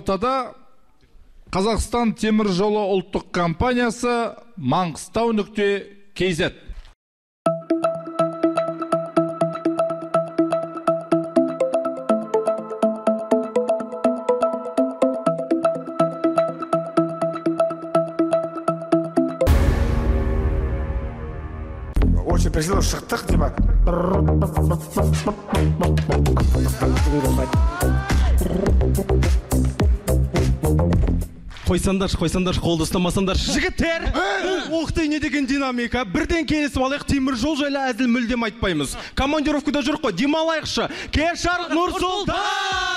аптада Қазақстан темір жолы ұлттық компаниясы Mangistau.kz. Очень призывал шахтах, типа. Қойсандар, қолды ұстамасандар. Жігіттер! Оқты не деген динамика? Бірден келесіп алайық, темір жол жайлы әзіл мүлдем айтпаймыз. Командировкада жүріп қой, демалайықшы. Кешар Нұрсұлтан!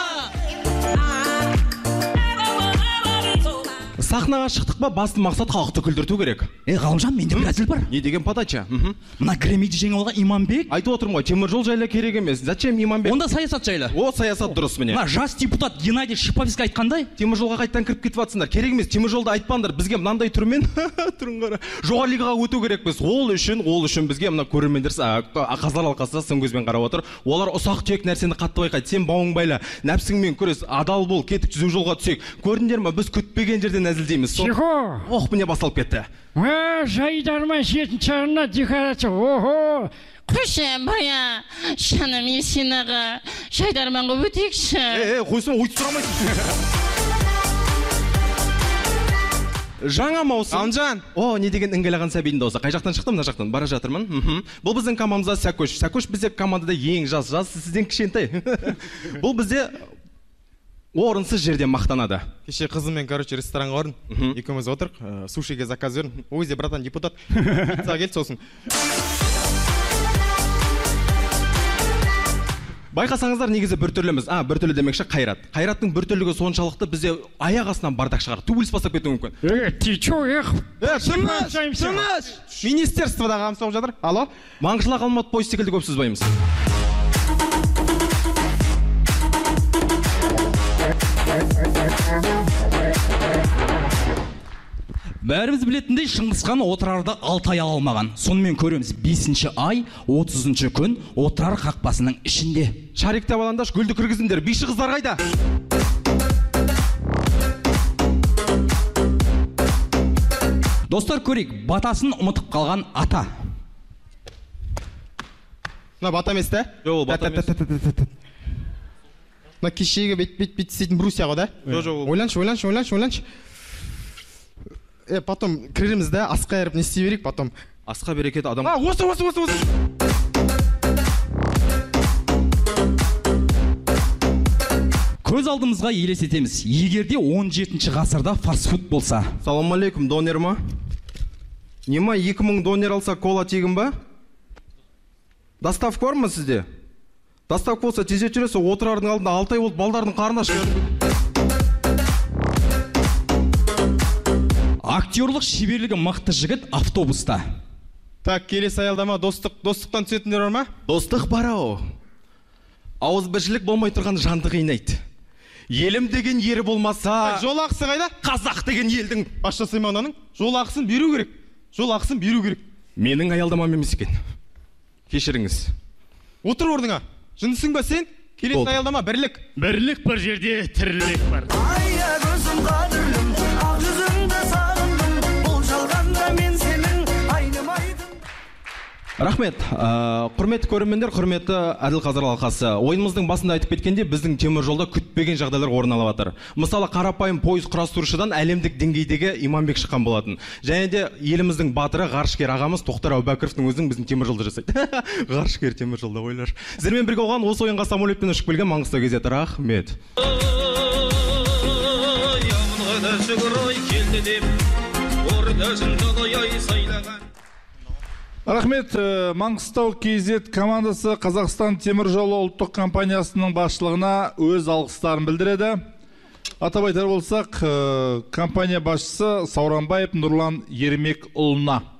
Сахнаға шықтық па, басты мақсат халықты күлдірту керек. Ғалымжан, менде бір әзіл бар. Не деген подача? Мына Грэммиді жеңіп алған Иманбек. Айтып отырмын ғой, темір жол жайлы керек емес. Зачем Иманбек? Онда саясат жайлы. О, саясат дұрыс міне. Мына жас депутат Геннадий Шиповский айтқандай. Темір жолға қайттан кіріп кетіп жатсыңдар. Керек емес, темір жолды айтпаңдар. Бізге мынандай түрмен түрін қара. Жоғары лигаға өту керекпіз. Ол үшін бізге мына көрермендер қазылар алқасы сын көзбен қарап отыр. Олар ұсақ түйек нәрсені қатты байқайды. Сен бауың байла, нәпсіңмен күрес, адал бол, кетік жүзу жолға түсек. Көрдіңдер ме, біз күтпеген жерден әзілдейміз. Ох, міне басталып кетті. Жайдарман жетінші жағына декорация. Охо! Қойшы, бая, шаным Есен аға, жайдарманға өтекші. Қойсын, ойты сұрамайсың. Жаңа маусым. Ғалымжан. О, не деген іңгелаған сәбейдің дауысы. Қай жақтан шықтым, мына жақтан бара жатырмын. Бұл біздің командамызда Сәкөш. Сәкөш бізде командада ең жас сізден кішкентай. Бұл бізде орынсыз жерден мақтанады. Кеше қызыммен, ресторанға орын. Екеуміз отырық, сушиге заказ бердім. Ойзе, братан, депутат. Пицца келді сосын. Байқасаңыздар, негізі біртүрліміз. Біртүрлі демекші Қайрат. Қайраттың біртүрлігі соншалықты бізде аяқ астынан бардақ шығар. Төбелес бастап кетуі мүмкін. Ты чё, Тыныш! Министерствода қамыс соғып жатыр. Алло? Маңғышлақ Алматы пойыз секілді көп сөзбаймыз. Бәріміз білетіндей, Шыңғысхан отырарда 6 ай ала алмаған. Сонымен көреміз 5-ші ай, 30-ші күн отырар қақпасының ішінде. Шарик табаландаш, гүлді кіргізіндер, биші қыздар қайда? Достар, көрейік, батасын ұмытып қалған ата. Мына бата емес та? Жоқ, бата емес. Мына кешегі бет істейтін брусия ғой да? Жоқ. Ойланшы. Потом кіреріміз да, асқа еріп не істей берейік, потом. Асқа берекет адам. Осы. Көз алдымызға елестетеміз. Егерде 17-ші ғасырда фастфуд болса. Салам алейкум, донер ма? Нема 2000 донер алса кола тегін ба? Доставка бар ма сізде? Доставка болса тезет жүресі, отырардың алдында 6 ай болып балдардың қарына шығады. Актерлық шеберлігі мықты жігіт автобуста. Так, келесі аялдама достықтан түсетіндер бар ма? Достық бар ау. Ауызбіршілік болмай тұрған жанды қинайды. Елім деген ері болмаса... Жол ақысы қайда? Қазақ деген елдің... Башта Саймаунаның жол ақысын беру керек. Менің аялдамам емес екен. Кешіріңіз. Отыр орныңа. Жындысың ба сен? Келесі аялдама бірлік. Бірлік бір жерде тірлік бар. Айя көзім қадірлім, ақ жүзіңді сағындым, бұл жалғанда мен сенің айнымайдым. Рахмет. Құрметті көрермендер, құрметті Әділ қазылар алқасы. Ойынымыздың басында айтып кеткенде, біздің темір жолда күтпеген жағдайлар орын алып жатыр. Мысалы, қарапайым пойыз құрастырушыдан әлемдік деңгейдегі Иманбек шыққан болатын. Және де еліміздің батыры, ғарышкер ағамыз Тоқтар Әубәкіровтің өзінің біздің темір жолда жасайды. Ғарышкер темір жолда ойлар. Сіздермен бірге болған осы ойынға самолетпен ұшып келген Mangistau.kz. Рахмет. Рахмет. Mangistau.kz командасы Қазақстан темір жолы ұлттық компаниясының басшылығына өз алғыстарын білдіреді. Атап айтар болсақ, компания басшысы Сауранбаев Нұрлан Ермекұлына.